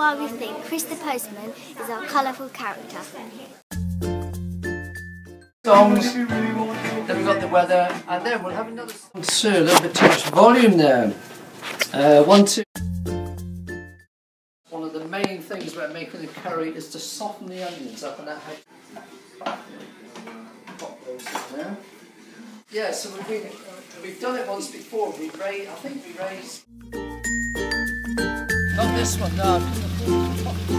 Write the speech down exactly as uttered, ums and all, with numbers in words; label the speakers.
Speaker 1: why we think Chris the Postman is our colourful character.
Speaker 2: Songs, then we've got the weather, and then we'll have another song too. A little bit too much volume there. Uh, one, two. One of the main things about making the curry is to soften the onions up, and that helps. Pop those in there. Yeah, so we've been, we've done it once before. We raised, I think we raised. Not this one, no.